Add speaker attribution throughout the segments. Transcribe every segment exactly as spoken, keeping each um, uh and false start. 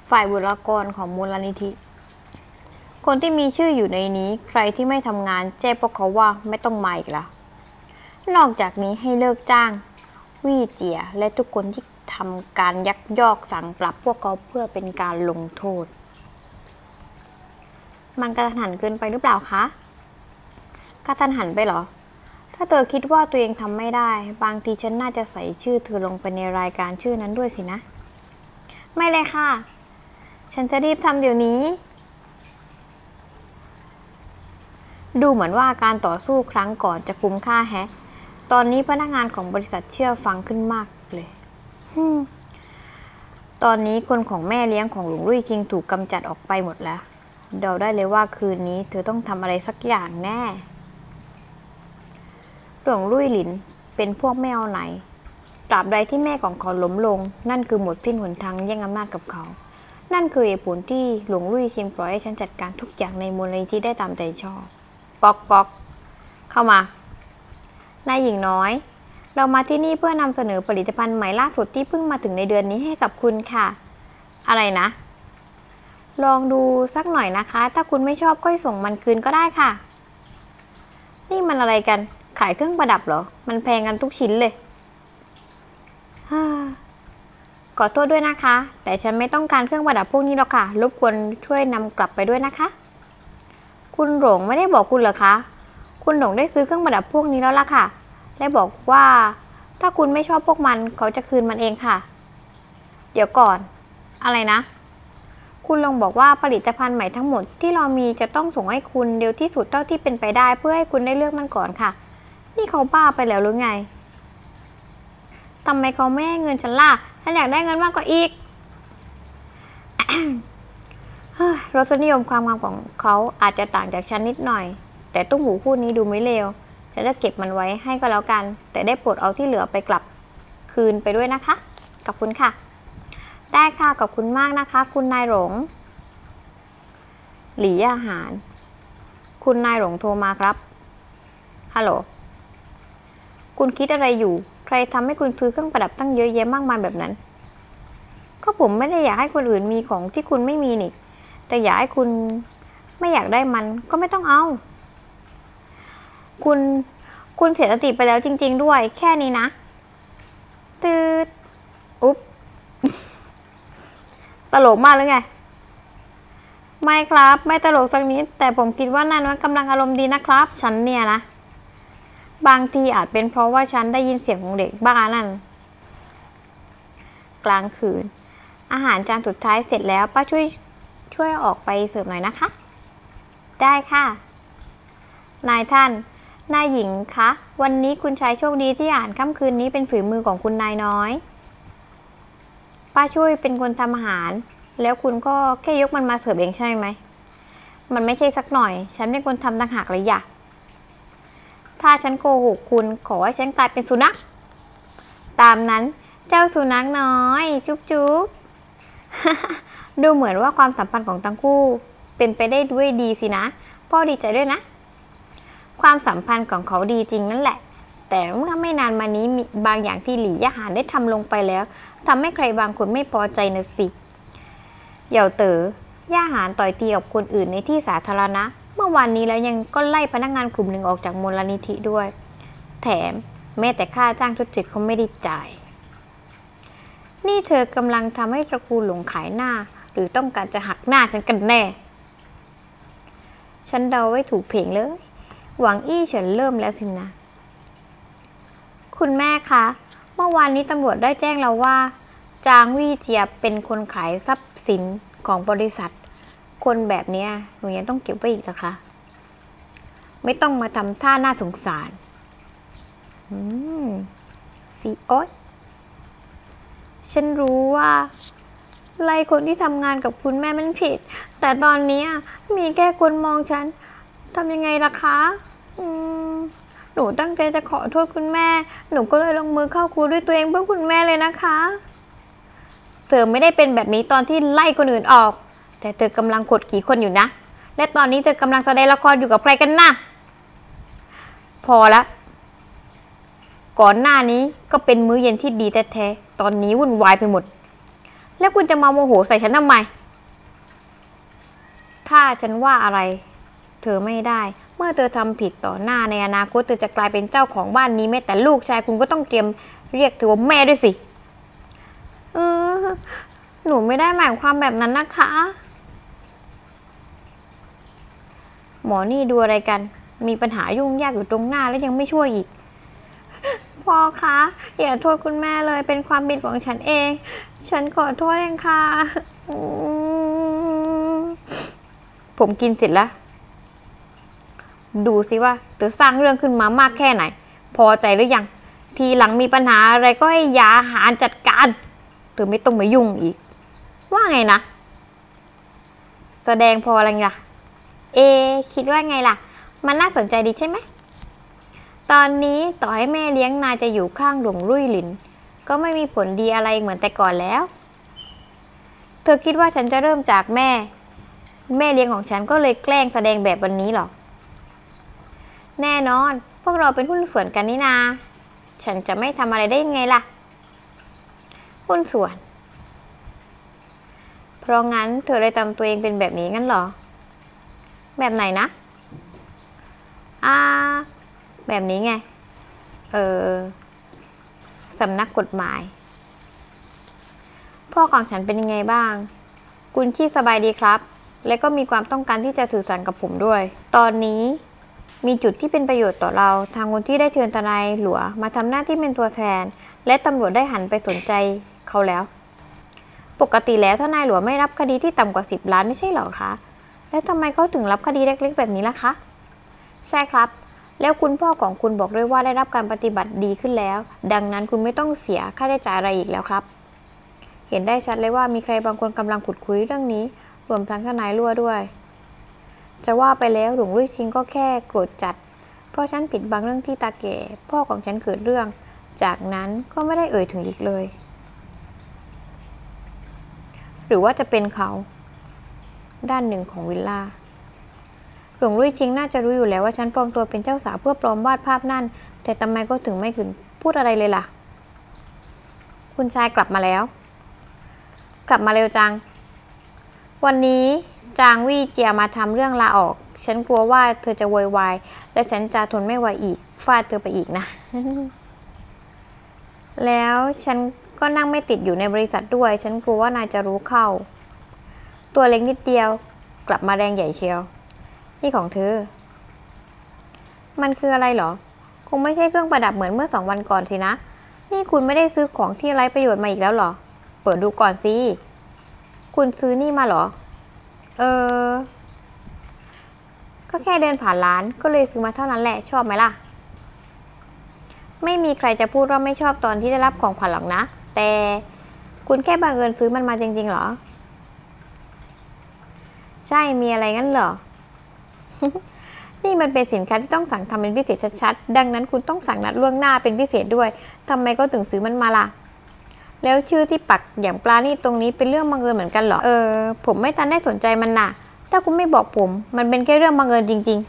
Speaker 1: ฝ่ายบุคลากรของมูลนิธิคนที่มีชื่ออยู่ในนี้ใครที่ไม่ทำงานแจ้งพวกเขาว่าไม่ต้องมาอีกละนอกจากนี้ให้เลิกจ้างวี่เจียและทุกคนที่ทำการยักยอกสั่งปรับพวกเขาเพื่อเป็นการลงโทษมันกระทันหันเกินไปหรือเปล่าคะกระทันหันไปเหรอถ้าเธอคิดว่าตัวเองทำไม่ได้บางทีฉันน่าจะใส่ชื่อเธอลงไปในรายการชื่อนั้นด้วยสินะไม่เลยค่ะฉันจะรีบทำเดี๋ยวนี้ดูเหมือนว่าการต่อสู้ครั้งก่อนจะคุ้มค่าแฮะตอนนี้พนักงานของบริษัทเชื่อฟังขึ้นมากเลยตอนนี้คนของแม่เลี้ยงของหลวงรุ่ยชิงถูกกำจัดออกไปหมดแล้วเดาได้เลยว่าคืนนี้เธอต้องทำอะไรสักอย่างแน่หลวงรุ่ยหลินเป็นพวกไม่เอาไหนตราบใดที่แม่ของเขาล้มลงนั่นคือหมดสิ้นหนทางแย่งอำนาจกับเขานั่นคือเหตุผลที่หลวงรุ่ยชิงปล่อยให้ฉันจัดการทุกอย่างในมูลนิธิได้ตามใจชอบป๊อกป๊อกเข้ามานายหญิงน้อยเรามาที่นี่เพื่อนำเสนอผลิตภัณฑ์ใหม่ล่าสุดที่เพิ่งมาถึงในเดือนนี้ให้กับคุณค่ะอะไรนะลองดูสักหน่อยนะคะถ้าคุณไม่ชอบก็ส่งมันคืนก็ได้ค่ะนี่มันอะไรกันขายเครื่องประดับเหรอมันแพงกันทุกชิ้นเลยขอโทษด้วยนะคะแต่ฉันไม่ต้องการเครื่องประดับพวกนี้หรอกค่ะรบกวนช่วยนำกลับไปด้วยนะคะคุณหลงไม่ได้บอกคุณเหรอคะคุณหลงได้ซื้อเครื่องประดับพวกนี้แล้วล่ะค่ะและบอกว่าถ้าคุณไม่ชอบพวกมันเขาจะคืนมันเองค่ะเดี๋ยวก่อนอะไรนะคุณลองบอกว่าผลิตภัณฑ์ใหม่ทั้งหมดที่เรามีจะต้องส่งให้คุณเร็วที่สุดเท่าที่เป็นไปได้เพื่อให้คุณได้เลือกมันก่อนค่ะนี่เขาบ้าไปแล้วหรือไงทำไมเขาไม่ให้เงินฉันล่ะฉันอยากได้เงินมากกว่าอีก รสนิยมความงามของเขาอาจจะต่างจากฉันนิดหน่อยแต่ตุ้มหูคู่นี้ดูไม่เลวฉันจะเก็บมันไว้ให้ก็แล้วกันแต่ได้โปรดเอาที่เหลือไปกลับคืนไปด้วยนะคะขอบคุณค่ะได้ค่ะขอบคุณมากนะคะคุณนายหลงหลี่อาหารคุณนายหลงโทรมาครับฮัลโหลคุณคิดอะไรอยู่ใครทำให้คุณซื้อเครื่องประดับตั้งเยอะแยะมากมายแบบนั้นก็ผมไม่ได้อยากให้คนอื่นมีของที่คุณไม่มีนี่แต่อยากให้คุณไม่อยากได้มันก็ไม่ต้องเอาคุณคุณเสียสติไปแล้วจริงๆด้วยแค่นี้นะตืดอุ๊บ ตลกมากหรือไงไม่ครับไม่ตลกสักนิดแต่ผมคิดว่านั่นมันกำลังอารมณ์ดีนะครับฉันเนี่ยนะบางทีอาจเป็นเพราะว่าฉันได้ยินเสียงของเด็กบ้านั่นกลางคืนอาหารจานสุดท้ายเสร็จแล้วป้าช่วยช่วยออกไปเสิร์ฟหน่อยนะคะได้ค่ะนายท่านนายหญิงคะวันนี้คุณชายโชคดีที่อาหารค่ำคืนนี้เป็นฝีมือของคุณนายน้อยป้าช่วยเป็นคนทำอาหารแล้วคุณก็แค่ยกมันมาเสิร์ฟเองใช่ไหมมันไม่ใช่สักหน่อยฉันเป็นคนทำต่างหากเลยอย่าถ้าฉันโกหกคุณขอให้ฉันกลายเป็นสุนัขตามนั้นเจ้าสุนัขน้อยจุ๊บจุ๊บ ดูเหมือนว่าความสัมพันธ์ของทั้งคู่เป็นไปได้ด้วยดีสินะพ่อดีใจด้วยนะความสัมพันธ์ของเขาดีจริงนั่นแหละแต่เมื่อไม่นานมานี้มีบางอย่างที่หลี่ย่าหานได้ทำลงไปแล้วทำให้ใครบางคนไม่พอใจนะสิเหย่าเต๋อย่าหานต่อยตีกับคนอื่นในที่สาธารณะเมื่อวานนี้แล้วยังก็ไล่พนักงานกลุ่มหนึ่งออกจากมูลนิธิด้วยแถมแม้แต่ค่าจ้างทุจริตเขาไม่ได้จ่ายนี่เธอกำลังทำให้ตระกูลหลงขายหน้าหรือต้องการจะหักหน้าฉันกันแน่ฉันเดาไว้ถูกเพลงเลยหวังอี้เฉินเริ่มแล้วสินะคุณแม่คะเมื่อวานนี้ตำรวจได้แจ้งเราว่าจางวี่เจียบเป็นคนขายทรัพย์สินของบริษัทคนแบบนี้หนูยังต้องเก็บไว้อีกเหรอคะไม่ต้องมาทำท่าน่าสงสารอืมซีโอ๊ยฉันรู้ว่าไล่คนที่ทำงานกับคุณแม่มันผิดแต่ตอนนี้มีแค่คนมองฉันทำยังไงล่ะคะอืมหนูตั้งใจจะขอโทษคุณแม่หนูก็เลยลงมือเข้าครัวด้วยตัวเองเพื่อคุณแม่เลยนะคะเธอไม่ได้เป็นแบบนี้ตอนที่ไล่คนอื่นออกแต่เธอกำลังกดขี่คนอยู่นะและตอนนี้เธอกำลังแสดงละครอยู่กับใครกันนะพอละก่อนหน้านี้ก็เป็นมื้อเย็นที่ดีแท้ๆตอนนี้วุ่นวายไปหมดแล้วคุณจะมาโมโหใส่ฉันทำไมถ้าฉันว่าอะไรเธอไม่ได้เมื่อเธอทำผิดต่อหน้าในอนาคตเธอจะกลายเป็นเจ้าของบ้านนี้แม้แต่ลูกชายคุณก็ต้องเตรียมเรียกเธอว่าแม่ด้วยสิเออหนูไม่ได้หมายความแบบนั้นนะคะหมอนี่ดูอะไรกันมีปัญหายุ่งยากอยู่ตรงหน้าแล้วยังไม่ช่วยอีกพ่อคะอย่าโทษคุณแม่เลยเป็นความผิดของฉันเองฉันขอโทษเองค่ะผมกินเสร็จแล้วดูสิว่าเธอสร้างเรื่องขึ้นมามากแค่ไหนพอใจหรือยังทีหลังมีปัญหาอะไรก็ให้ยาหารจัดการเธอไม่ต้องมายุ่งอีกว่าไงนะแสดงพออะไรล่ะเอคิดว่าไงล่ะมันน่าสนใจดีใช่ไหมตอนนี้ต่อให้แม่เลี้ยงนายจะอยู่ข้างหลวงรุ่ยหลินก็ไม่มีผลดีอะไรเหมือนแต่ก่อนแล้วเธอคิดว่าฉันจะเริ่มจากแม่แม่เลี้ยงของฉันก็เลยแกล้งแสดงแบบวันนี้หรอแน่นอนพวกเราเป็นหุ้นส่วนกันนี่นาฉันจะไม่ทำอะไรได้ยังไงล่ะหุ้นส่วนเพราะงั้นเธอเลยทำตัวเองเป็นแบบนี้งั้นเหรอแบบไหนนะอ่าแบบนี้ไงเออสำนักกฎหมายพ่อของฉันเป็นยังไงบ้างกุนชี่สบายดีครับและก็มีความต้องการที่จะสื่อสารกับผมด้วยตอนนี้มีจุดที่เป็นประโยชน์ต่อเราทางกุนชี่ได้เชิญทนายหลวงมาทำหน้าที่เป็นตัวแทนและตำรวจได้หันไปสนใจเขาแล้วปกติแล้วทนายหลวงไม่รับคดีที่ต่ำกว่าสิบล้านไม่ใช่หรอคะแล้วทำไมเขาถึงรับคดีเล็กๆแบบนี้ล่ะคะใช่ครับแล้วคุณพ่อของคุณบอกด้วยว่าได้รับการปฏิบัติดีขึ้นแล้วดังนั้นคุณไม่ต้องเสียค่าใช้จ่ายอะไรอีกแล้วครับเห็นได้ชัดเลยว่ามีใครบางคนกำลังขุดคุยเรื่องนี้รวมทั้งทนายรั่วด้วยจะว่าไปแล้วหลวงรุ่ยชิงก็แค่โกรธจัดเพราะฉันปิดบังเรื่องที่ตาแก่พ่อของฉันเกิดเรื่องจากนั้นก็ไม่ได้เอ่ยถึงอีกเลยหรือว่าจะเป็นเขาด้านหนึ่งของวิลล่าหลวงรุ่ยชิงน่าจะรู้อยู่แล้วว่าฉันปลอมตัวเป็นเจ้าสาวเพื่อปลอมวาดภาพนั่นแต่ทำไมก็ถึงไม่ถึงพูดอะไรเลยล่ะคุณชายกลับมาแล้วกลับมาเร็วจังวันนี้จางวี่เจียมาทำเรื่องลาออกฉันกลัวว่าเธอจะโวยวายและฉันจะทนไม่ไหวอีกฟาดเธอไปอีกนะ แล้วฉันก็นั่งไม่ติดอยู่ในบริษัทด้วยฉันกลัวว่านายจะรู้เข้าตัวเล็กนิดเดียวกลับมาแรงใหญ่เชียวนี่ของเธอมันคืออะไรเหรอคงไม่ใช่เครื่องประดับเหมือนเมื่อสองวันก่อนสินะนี่คุณไม่ได้ซื้อของที่ไร้ประโยชน์มาอีกแล้วเหรอเปิดดูก่อนสิคุณซื้อนี่มาเหรอเออก็แค่เดินผ่านร้านก็เลยซื้อมาเท่านั้นแหละชอบไหมล่ะไม่มีใครจะพูดว่าไม่ชอบตอนที่ได้รับของขวัญหรอกนะแต่คุณแค่บังเอิญซื้อมันมาจริงๆเหรอใช่มีอะไรงั้นเหรอ นี่มันเป็นสินค้าที่ต้องสั่งทำเป็นพิเศษชัดๆดังนั้นคุณต้องสั่งนัดล่วงหน้าเป็นพิเศษด้วยทำไมก็ถึงซื้อมันมาล่ะแล้วชื่อที่ปักอย่างปลานี่ตรงนี้เป็นเรื่องบังเอิญเหมือนกันเหรอเออผมไม่ทันได้สนใจมันน่ะถ้าคุณไม่บอกผมมันเป็นแค่เรื่องบังเอิญจริง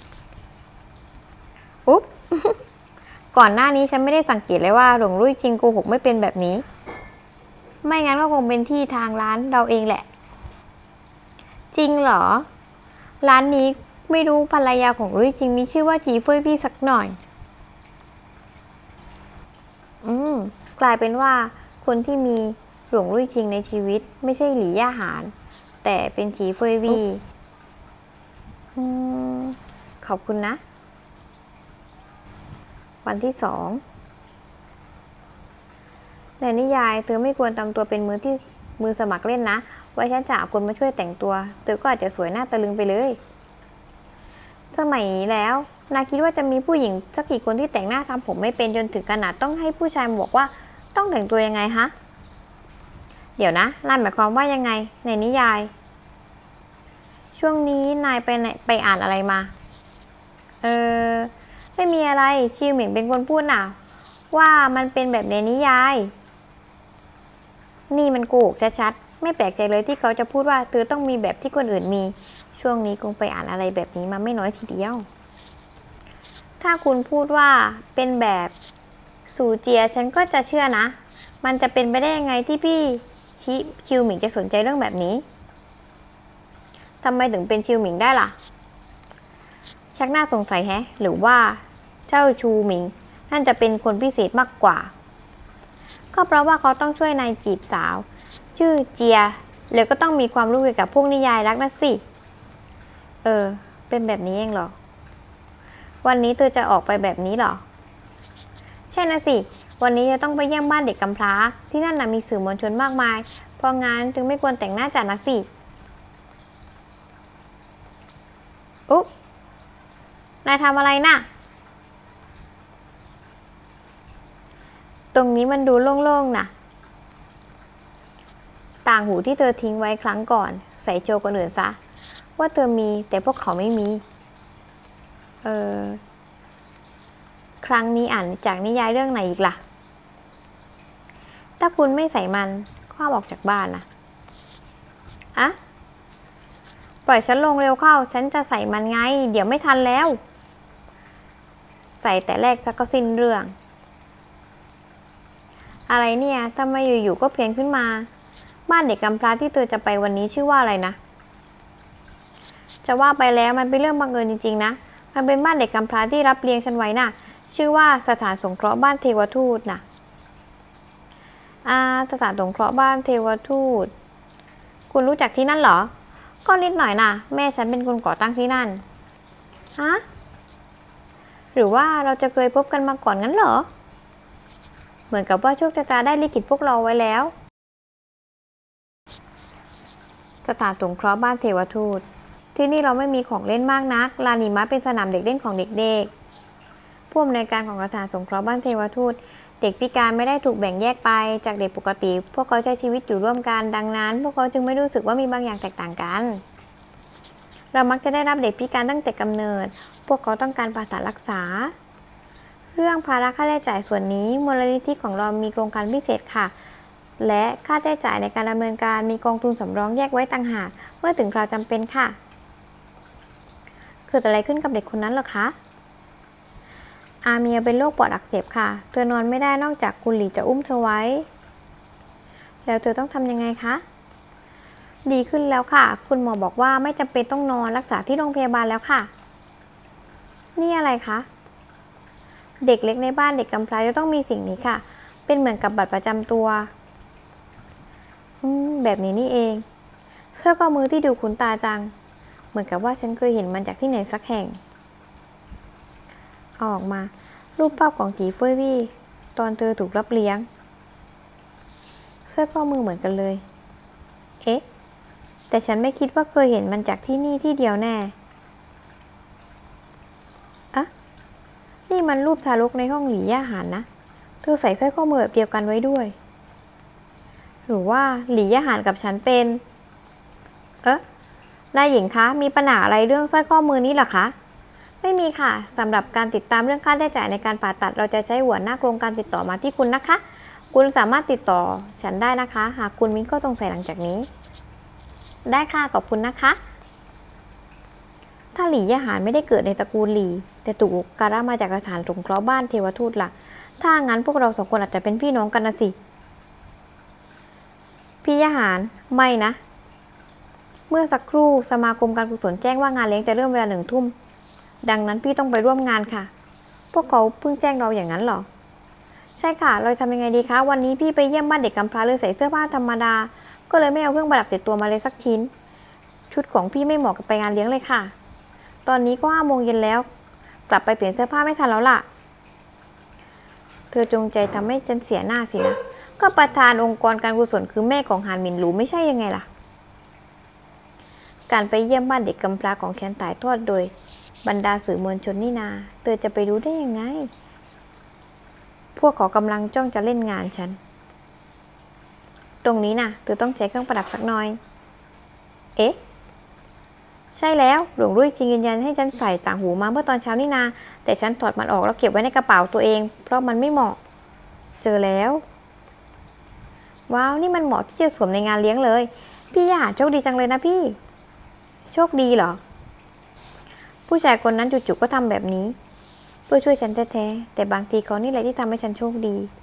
Speaker 1: ๆอุ๊บ ก่อนหน้านี้ฉันไม่ได้สังเกตเลยว่าหลงรุ่ยชิงโกหกไม่เป็นแบบนี้ไม่งั้นก็คงเป็นที่ทางร้านเราเองแหละจริงเหรอร้านนี้ไม่รู้ภรรยาของรุ่ยชิงมีชื่อว่าจีเฟยพี่สักหน่อยอืมกลายเป็นว่าคนที่มีหลงรุ่ยชิงในชีวิตไม่ใช่หลี่ย่าหานแต่เป็นจีเฟยวีอืมขอบคุณนะวันที่สองในนิยายเธอไม่ควรทำตัวเป็นมือที่มือสมัครเล่นนะไว้ฉันจะเอาคนมาช่วยแต่งตัวเธอก็อาจจะสวยหน้าตะลึงไปเลยสมัยนี้แล้วนาคิดว่าจะมีผู้หญิงสักกี่คนที่แต่งหน้าทำผมไม่เป็นจนถึงขนาดต้องให้ผู้ชายบอกว่าต้องแต่งตัวยังไงฮะเดี๋ยวนะนั่นหมายความว่ายังไงในนิยายช่วงนี้นายไปไหนไปอ่านอะไรมาเออไม่มีอะไรชิวหมิงเป็นคนพูดน่ะว่ามันเป็นแบบในนิยายนี่มันโกหกชัดๆไม่แปลกใจเลยที่เขาจะพูดว่าเธอต้องมีแบบที่คนอื่นมีช่วงนี้คงไปอ่านอะไรแบบนี้มาไม่น้อยทีเดียวถ้าคุณพูดว่าเป็นแบบสู่เจียฉันก็จะเชื่อนะมันจะเป็นไปได้ยังไงที่พี่ชิชิวหมิงจะสนใจเรื่องแบบนี้ทำไมถึงเป็นชิวหมิงได้ล่ะชักน่าสงสัยแฮะหรือว่าเจ้าชูหมิงนั่นจะเป็นคนพิเศษมากกว่าก็เพราะว่าเขาต้องช่วยนายจีบสาวชื่อเจียเลยก็ต้องมีความรู้เกี่ยวกับพวกนิยายรักนะสิเออเป็นแบบนี้เองเหรอวันนี้เธอจะออกไปแบบนี้เหรอใช่นะสิวันนี้จะต้องไปเยี่ยมบ้านเด็กกำพร้าที่นั่นน่ะมีสื่อมวลชนมากมายเพราะงั้นจึงไม่ควรแต่งหน้าจัดนะสิอุ๊บนายทำอะไรน่ะตรงนี้มันดูโล่งๆนะต่างหูที่เธอทิ้งไว้ครั้งก่อนใส่โชว์คนอื่นซะว่าเธอมีแต่พวกเขาไม่มีเออครั้งนี้อ่านจากนิยายเรื่องไหนอีกล่ะถ้าคุณไม่ใส่มันก็ออกจากบ้านนะอะปล่อยฉันลงเร็วเข้าฉันจะใส่มันไงเดี๋ยวไม่ทันแล้วใส่แต่แรกจะก็สิ้นเรื่องอะไรเนี่ยทำไมอยู่ๆก็เพี้ยนขึ้นมาบ้านเด็กกำพร้าที่เธอจะไปวันนี้ชื่อว่าอะไรนะจะว่าไปแล้วมันเป็นเรื่องบังเอิญจริงๆนะมันเป็นบ้านเด็กกำพร้าที่รับเลี้ยงฉันไว้น่ะชื่อว่าสถานสงเคราะห์บ้านเทวทูตน่ะอ่าสถานสงเคราะห์บ้านเทวทูตคุณรู้จักที่นั่นเหรอก็นิดหน่อยน่ะแม่ฉันเป็นคนก่อตั้งที่นั่นฮะหรือว่าเราจะเคยพบกันมาก่อนงั้นเหรอเหมือนกับว่าโชคชะตาได้ลิขิตพวกเราไว้แล้วสถานสงเคราะห์บ้านเทวทูตที่นี่เราไม่มีของเล่นมากนักลานหิมะเป็นสนามเด็กเล่นของเด็กๆผู้อำนวยการของสถานสงเคราะห์บ้านเทวทูตเด็กพิการไม่ได้ถูกแบ่งแยกไปจากเด็กปกติพวกเขาใช้ชีวิตอยู่ร่วมกันดังนั้นพวกเขาจึงไม่รู้สึกว่ามีบางอย่างแตกต่างกันเรามักจะได้รับเด็กพิการตั้งแต่กำเนิดพวกเขาต้องการผ่าตัดรักษาเรื่องภาระค่าใช้จ่ายส่วนนี้มูลนิธิของเรามีโครงการพิเศษค่ะและค่าใช้จ่ายในการดำเนินการมีกองทุนสำรองแยกไว้ต่างหากเมื่อถึงคราวจำเป็นค่ะเกิดอะไรขึ้นกับเด็กคนนั้นเหรอคะอาเมียเป็นโรคปอดอักเสบค่ะเธอนอนไม่ได้นอกจากคุณหลีจะอุ้มเธอไว้แล้วเธอต้องทำยังไงคะดีขึ้นแล้วค่ะคุณหมอบอกว่าไม่จำเป็นต้องนอนรักษาที่โรงพยาบาลแล้วค่ะนี่อะไรคะเด็กเล็กในบ้านเด็กกำพร้าจะต้องมีสิ่งนี้ค่ะเป็นเหมือนกับบัตรประจำตัวอืมแบบนี้นี่เองสร้อยข้อมือที่ดูคุ้นตาจังเหมือนกับว่าฉันเคยเห็นมันจากที่ไหนสักแห่งเอาออกมารูปภาพของจีเฟยวี่ตอนเธอถูกรับเลี้ยงสร้อยข้อมือเหมือนกันเลยเอ๊ะแต่ฉันไม่คิดว่าเคยเห็นมันจากที่นี่ที่เดียวแน่อะนี่มันรูปทารกในห้องหลีย่าหานนะเธอใส่สร้อยข้อมือแบบเดียวกันไว้ด้วยหรือว่าหลีย่าหานกับฉันเป็นเอ๊ะนายหญิงคะมีปัญหาอะไรเรื่องสร้อยข้อมือนี้หรอคะไม่มีค่ะสำหรับการติดตามเรื่องค่าใช้จ่ายในการผ่าตัดเราจะใช้หัวหน้าโครงการติดต่อมาที่คุณนะคะคุณสามารถติดต่อฉันได้นะคะหากคุณมีข้อสงสัยหลังจากนี้ได้ค่ะขอบคุณนะคะถ้าหลี่ย่าหานไม่ได้เกิดในตระกูลหลี่แต่ถูกการะมาจากสถานสงเคราะห์บ้านเทวทูตล่ะถ้างั้นพวกเราสองคนอาจจะเป็นพี่น้องกันนะสิพี่ย่าหานไม่นะเมื่อสักครู่สมาคมการกุศลแจ้งว่างานเลี้ยงจะเริ่มเวลาหนึ่งทุ่มดังนั้นพี่ต้องไปร่วมงานค่ะพวกเขาเพิ่งแจ้งเราอย่างนั้นหรอใช่ค่ะเราทำยังไงดีคะวันนี้พี่ไปเยี่ยมบ้านเด็กกำพร้าเลยใส่เสื้อผ้าธรรมดาก็เลยไม่เอาเครื่องประดับติดตัวมาเลยสักชิ้นชุดของพี่ไม่เหมาะกับไปงานเลี้ยงเลยค่ะตอนนี้ก็ห้าโมงเย็นแล้วกลับไปเปลี่ยนเสื้อผ้าไม่ทันแล้วล่ะเธอจงใจทำให้ฉันเสียหน้าสินะก็ประธานองค์กรการกุศลคือแม่ของหานหมินหลูไม่ใช่ยังไงล่ะการไปเยี่ยมบ้านเด็กกำพร้าของฉันถ่ายทอดโดยบรรดาสื่อมวลชนนี่นาเธอจะไปรู้ได้ยังไงพวกเขากำลังจ้องจะเล่นงานฉันตรงนี้นะเธอต้องใช้เครื่องประดับสักหน่อยเอ๊ะใช่แล้วหลวงรุ่ยชิงยืนยันให้ฉันใส่ต่างหูมาเมื่อตอนเช้านี่นาแต่ฉันถอดมันออกแล้วเก็บไว้ในกระเป๋าตัวเองเพราะมันไม่เหมาะเจอแล้วว้าวนี่มันเหมาะที่จะสวมในงานเลี้ยงเลยพี่ย่าโชคดีจังเลยนะพี่โชคดีเหรอผู้ชายคนนั้นจู่ๆก็ทำแบบนี้เพื่อช่วยฉันแท้ๆแต่บางทีเขานี่แหละที่ทำให้ฉันโชคดี